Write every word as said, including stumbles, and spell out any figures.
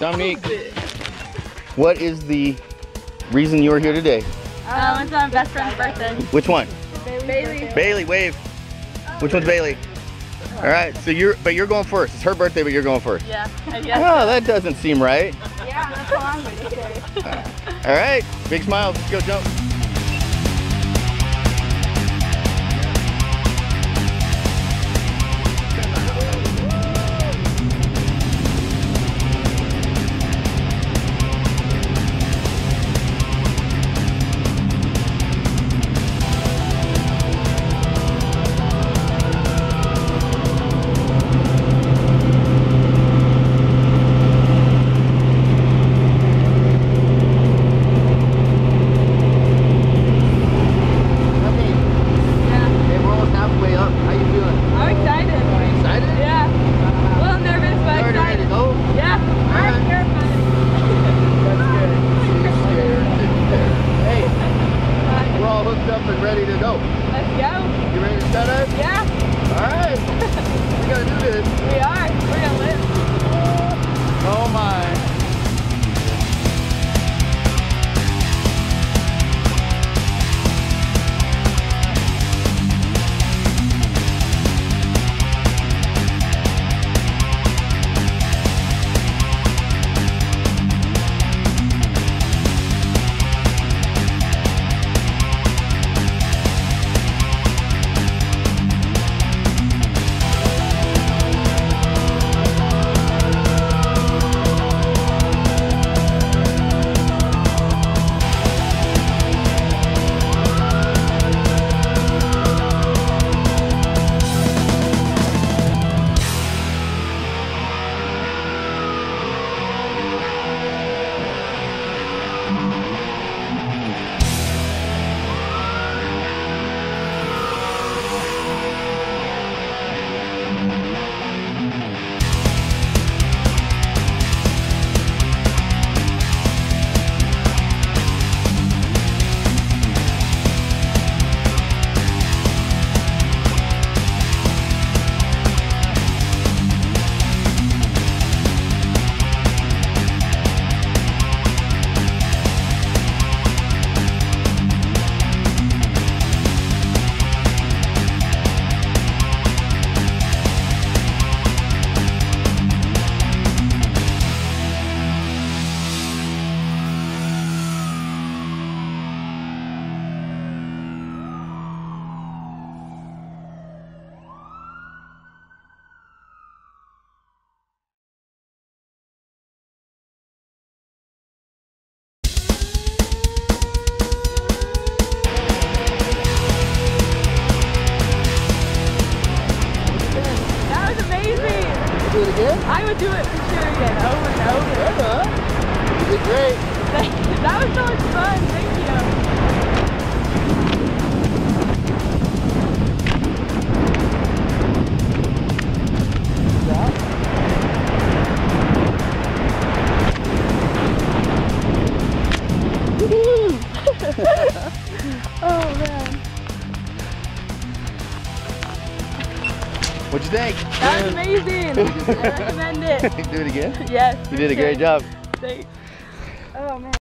Dominique, what is the reason you are here today? Um, it's my best friend's birthday. Which one? Bailey. Bailey, wave. Which one's Bailey? All right, so you're, but you're going first. It's her birthday, but you're going first. Yeah, I guess. Oh, that doesn't seem right. Yeah, that's how I'm going to say. All right, big smiles. Let's go jump. Up and ready to go. Let's go. You ready to skydive? Yeah. All right. We gotta do this. We are. We're gonna live. Oh my. Do it again? I would do it for sure again, over and over. Yeah, you did great. That was so much fun, thank you. Oh man. What'd you think? That was amazing. I recommend it. Do it again? Yes. You did a great job. Thanks. Oh man.